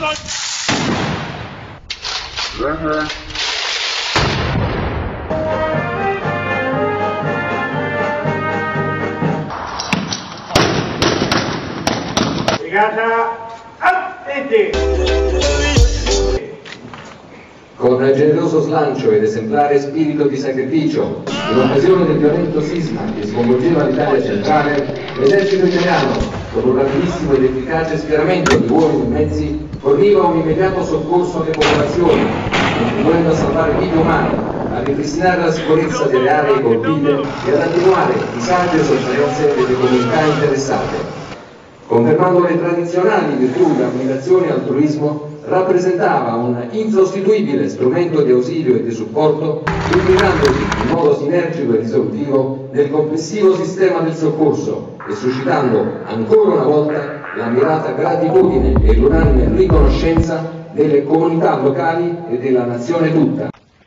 Con generoso slancio ed esemplare spirito di sacrificio, in occasione del violento sisma che sconvolgeva l'Italia centrale, l'esercito italiano, con un rapidissimo ed efficace schieramento di uomini e mezzi, forniva un immediato soccorso alle popolazioni, contribuendo a salvare vite umane, a ripristinare la sicurezza delle aree colpite e ad attenuare disagi e sofferenze delle comunità interessate. Confermando le tradizionali virtù di abnegazione e altruismo, rappresentava un insostituibile strumento di ausilio e di supporto, impiegandoti in modo sinergico e risolutivo nel complessivo sistema del soccorso e suscitando ancora una volta l'ammirata gratitudine e l'unanime riconoscenza delle comunità locali e della nazione tutta.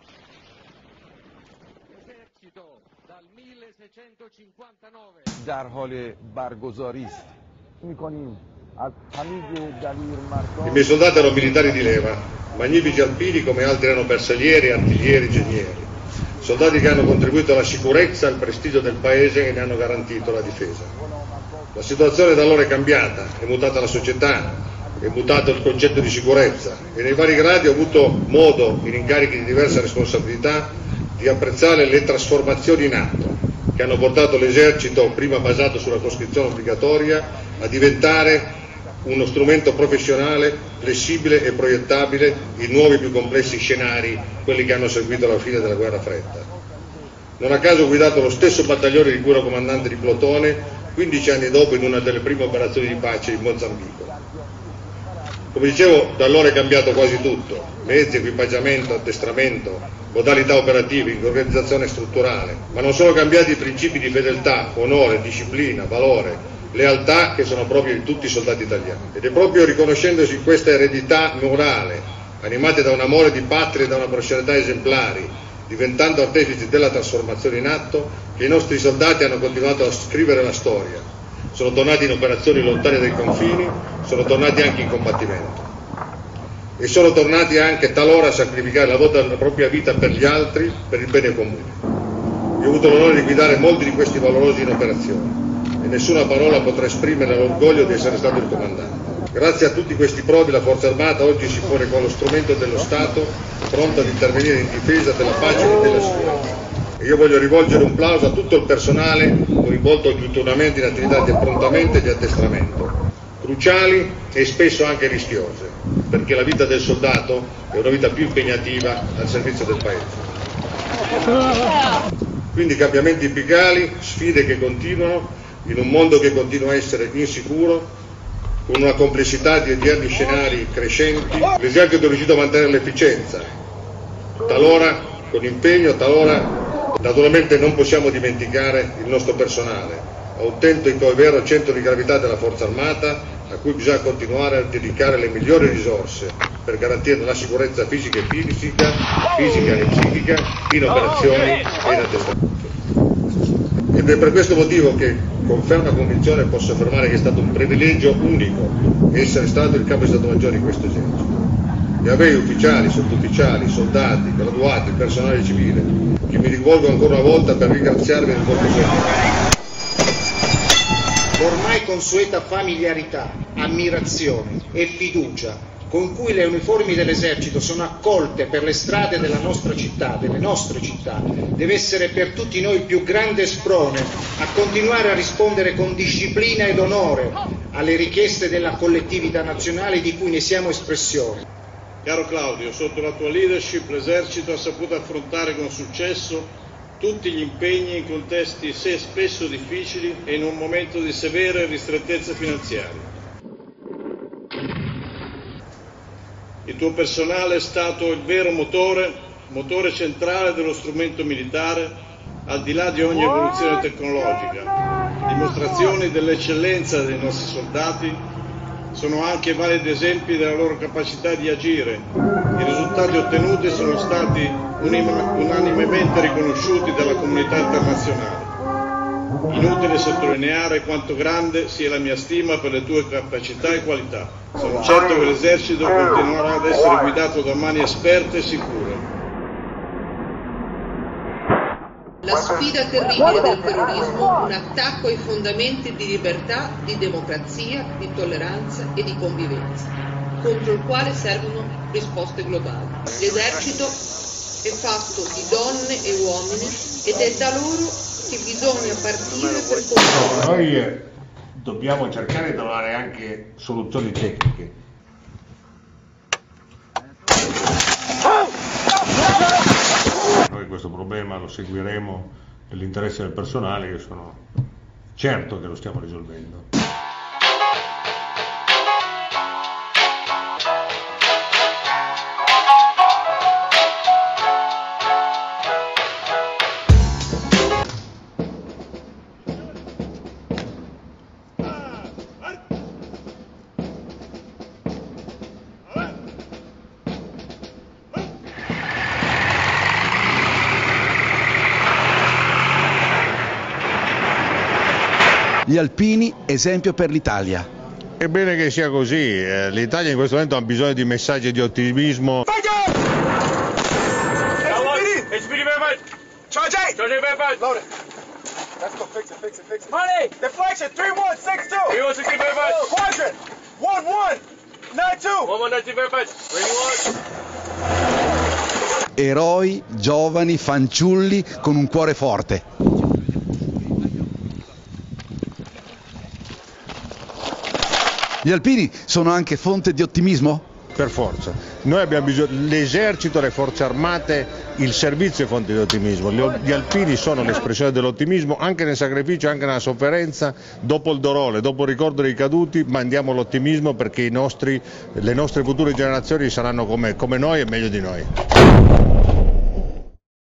Esercito dal 1659 در حال برگزاری است. می‌کنیم از حمید دلیر I miei soldati erano militari di leva, magnifici alpini come altri erano bersaglieri, artiglieri, ingegneri. Soldati che hanno contribuito alla sicurezza, al prestigio del paese e ne hanno garantito la difesa. La situazione da allora è cambiata, è mutata la società, è mutato il concetto di sicurezza e nei vari gradi ho avuto modo, in incarichi di diversa responsabilità, di apprezzare le trasformazioni in atto che hanno portato l'esercito, prima basato sulla coscrizione obbligatoria, a diventare uno strumento professionale, flessibile e proiettabile in nuovi più complessi scenari, quelli che hanno seguito la fine della guerra fredda. Non a caso ho guidato lo stesso battaglione di cui ero comandante di plotone 15 anni dopo in una delle prime operazioni di pace in Mozambico. Come dicevo, da allora è cambiato quasi tutto: mezzi, equipaggiamento, addestramento, modalità operative, organizzazione strutturale, ma non sono cambiati i principi di fedeltà, onore, disciplina, valore, lealtà che sono proprio di tutti i soldati italiani. Ed è proprio riconoscendosi in questa eredità morale, animati da un amore di patria e da una professionalità esemplari, diventando artefici della trasformazione in atto, che i nostri soldati hanno continuato a scrivere la storia. Sono tornati in operazioni lontane dai confini, sono tornati anche in combattimento. E sono tornati anche talora a sacrificare la propria vita per gli altri, per il bene comune. Io ho avuto l'onore di guidare molti di questi valorosi in operazione e nessuna parola potrà esprimere l'orgoglio di essere stato il comandante. Grazie a tutti questi prodi la Forza Armata oggi si pone con lo strumento dello Stato pronto ad intervenire in difesa della pace e della sicurezza. E io voglio rivolgere un plauso a tutto il personale coinvolto oggigiornamente in attività di approntamento e di addestramento, cruciali e spesso anche rischiose, perché la vita del soldato è una vita più impegnativa al servizio del Paese. Quindi cambiamenti epicali, sfide che continuano, in un mondo che continua a essere insicuro, con una complessità di odierni scenari crescenti. L'esercito è riuscito a mantenere l'efficienza, talora con impegno, talora naturalmente non possiamo dimenticare il nostro personale, autentico e vero centro di gravità della Forza Armata, a cui bisogna continuare a dedicare le migliori risorse per garantire la sicurezza fisica e psichica in operazioni e in addestramento. Ed è per questo motivo che con ferma convinzione posso affermare che è stato un privilegio unico essere stato il capo di Stato Maggiore di questo esercito. E a voi ufficiali, sottufficiali, soldati, graduati, personale civile, che mi rivolgo ancora una volta per ringraziarvi del vostro servizio. Ormai consueta familiarità, ammirazione e fiducia con cui le uniformi dell'esercito sono accolte per le strade della nostra città, delle nostre città, deve essere per tutti noi il più grande sprone a continuare a rispondere con disciplina ed onore alle richieste della collettività nazionale di cui ne siamo espressione. Caro Claudio, sotto la tua leadership l'esercito ha saputo affrontare con successo tutti gli impegni in contesti spesso difficili e in un momento di severe ristrettezze finanziarie. Il tuo personale è stato il vero motore centrale dello strumento militare, al di là di ogni evoluzione tecnologica. Dimostrazioni dell'eccellenza dei nostri soldati sono anche validi esempi della loro capacità di agire. I risultati ottenuti sono stati unanimemente riconosciuti dalla comunità internazionale. Inutile sottolineare quanto grande sia la mia stima per le tue capacità e qualità. Sono certo che l'esercito continuerà ad essere guidato da mani esperte e sicure. La sfida terribile del terrorismo, un attacco ai fondamenti di libertà, di democrazia, di tolleranza e di convivenza, contro il quale servono risposte globali. L'esercito è fatto di donne e uomini ed è da loro che bisogna partire per combattere. Noi dobbiamo cercare di trovare anche soluzioni tecniche. Noi questo problema lo seguiremo nell'interesse del personale, che sono certo che lo stiamo risolvendo. Gli alpini, esempio per l'Italia. È bene che sia così, l'Italia in questo momento ha bisogno di messaggi di ottimismo. Eroi, giovani, fanciulli con un cuore forte. Gli alpini sono anche fonte di ottimismo? Per forza. Noi abbiamo bisogno, l'esercito, le forze armate, il servizio è fonte di ottimismo. Gli alpini sono l'espressione dell'ottimismo anche nel sacrificio, anche nella sofferenza. Dopo il dolore, dopo il ricordo dei caduti, mandiamo l'ottimismo perché le nostre future generazioni saranno come noi e meglio di noi.